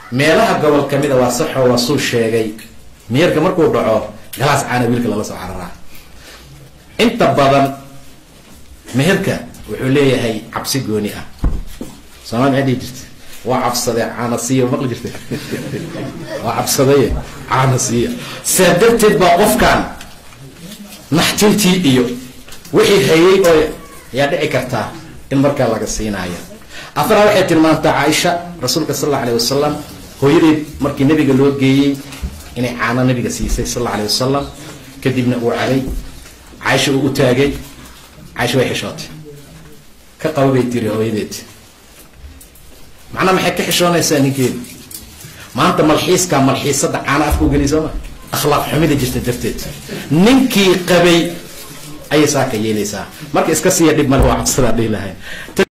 meelaha gobol kamida waa sax oo waa soo sheegay meherka markuu dhaco galaas caana wiilka lala soo cararaa inta badan meherka wuxuu leeyahay cabsi gooni ah Soomaali hadii jirta waa cabsaday caana siiyo maqli jirtay waa cabsaday caana siiyo sababteed baa qofkan naxtintii iyo wixii hayay oo yaa dhici karta in marka laga siinayo afra waxay tilmaantay Aisha rasuulka sallallahu alayhi wasallam hooyadeed markii nabiga loo geeyay inay caana nabiga siisay sallallahu alayhi wasallam kadibna uu calay Aisha uu taagay Aisha way xishootay ka qabay tiri hooyadeed macna maxay ka xishoonaysaa ninkeed maanta malxiisada caana afku galisama akhlaaq xumida jirta darteed ninkii qabay ay saaka yeelaysaa marka iska siiya dib mar waa cabsada dhiilahay